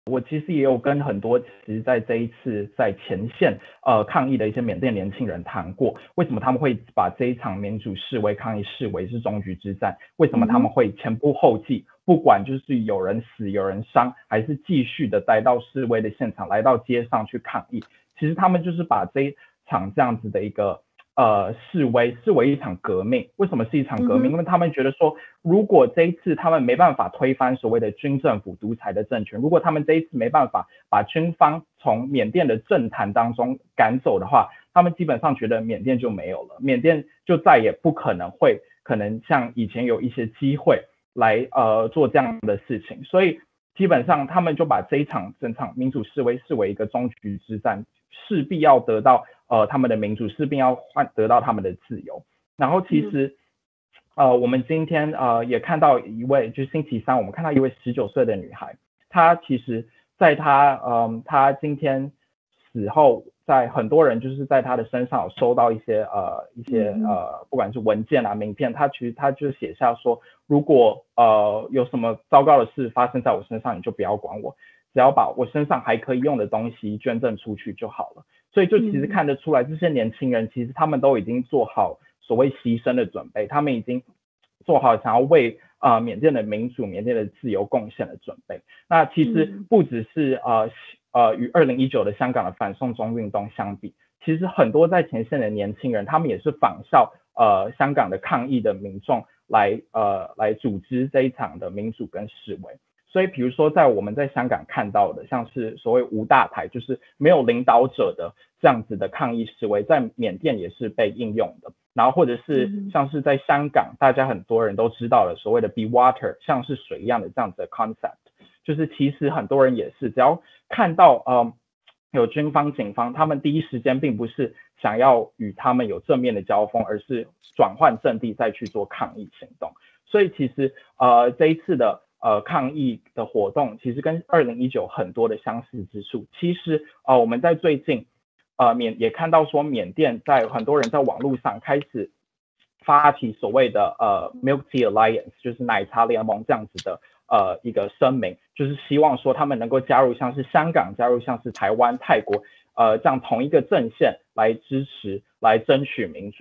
我其实也有跟很多其实在这一次在前线抗议的一些缅甸年轻人谈过，为什么他们会把这一场民主示威抗议视为是终局之战？为什么他们会前仆后继，不管就是有人死有人伤，还是继续的来到示威的现场，来到街上去抗议？其实他们就是把这一场这样子的一个示威视为一场革命。为什么是一场革命？因为他们觉得说，如果这一次他们没办法推翻所谓的军政府独裁的政权，如果他们这一次没办法把军方从缅甸的政坛当中赶走的话，他们基本上觉得缅甸就没有了，缅甸就再也不可能像以前有一些机会来做这样的事情。所以基本上他们就把整场民主示威视为一个终局之战，势必要得到他们的民主，势必要得到他们的自由。然后其实我们今天也看到一位，就是星期三我们看到一位19岁的女孩，她其实在她今天死后，在很多人就是在她的身上有收到一些不管是文件啊名片，她就写下说，如果有什么糟糕的事发生在我身上，你就不要管我，只要把我身上还可以用的东西捐赠出去就好了。所以就其实看得出来，这些年轻人其实他们都已经做好所谓牺牲的准备，他们已经做好想要为缅甸的民主、缅甸的自由贡献的准备。那其实不只是与2019的香港的反送中运动相比，其实很多在前线的年轻人，他们也是仿效香港的抗议的民众来组织这一场的民主跟示威。所以比如说我们在香港看到的，像是所谓无大台，就是没有领导者的这样子的抗议示威，在缅甸也是被应用的。然后或者是像是在香港，大家很多人都知道了所谓的 be water， 像是水一样的这样子的 concept， 就是其实很多人也是只要看到有军方警方，他们第一时间并不是想要与他们有正面的交锋，而是转换阵地再去做抗议行动。所以其实这一次的抗议的活动其实跟2019很多的相似之处。其实我们在最近也看到说，缅甸在很多人在网络上开始发起所谓的Milk Tea Alliance， 就是奶茶联盟这样子的一个声明，就是希望说他们能够加入像是香港、加入像是台湾、泰国这样同一个阵线来支持、来争取民主。